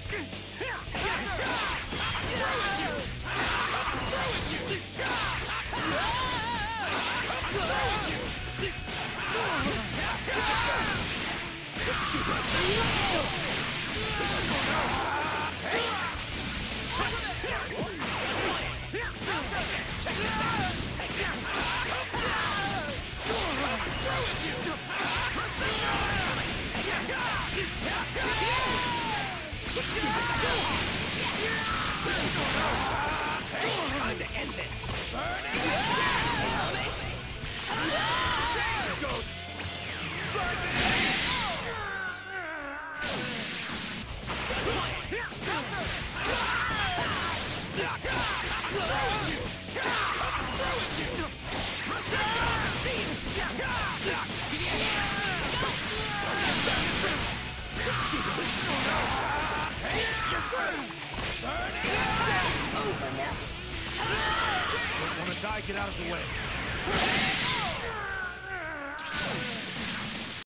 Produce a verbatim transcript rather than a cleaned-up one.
Time to end this! Burning! Ghost! Over now. Don't want to die, get out of the way.